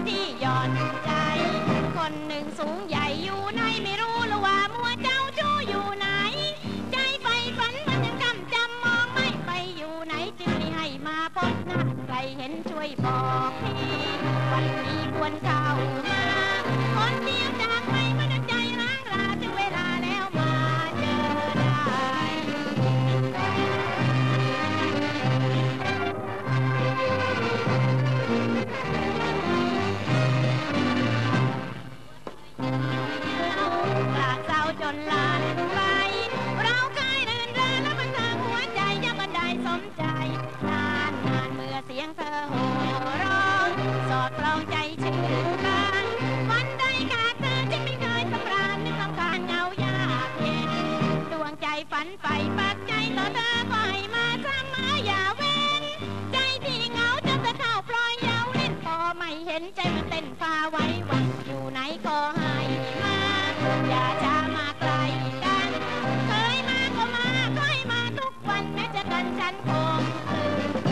ที่หย่อนใจคนหนึ่งสูงใหญ่อยู่ในไม่รู้ละว่ามัวเจ้าชู้อยู่ไหนใจไฟฝันมันยังกำจำมองไม่ไปอยู่ไหนจึงให้มาพบหน้าใครเห็นช่วยบอกทีวันนี้ควรเข้ามาคนเดียวจากไปมันใจร้างราถึงเวลาแล้วมาเจอได้เศร้าจนลานไปเราเคยรื่นเริงและบันเทิงหัวใจยังบันไดสมใจนานเมื่อเสียงเธอโห่ร้องสอดคล้องใจชื่นบานวันใดขาดเธอจึงไม่เคยสำราญนึกลำคาญเงายากเย็นดวงใจฝันไปปักใจต่อเธอก็ให้มาเสมออย่าเว้นใจที่เหงาจนจะเข้าปล่อยเย้าเล่นพอไม่เห็นใจมันเต้นฟ้าไว้วันอยู่ไหนก็ให้มาอย่าช้ามาไกลกันเคยมาก็มาก็ให้มาทุกวันแม้จะกันฉันคงลืมใจ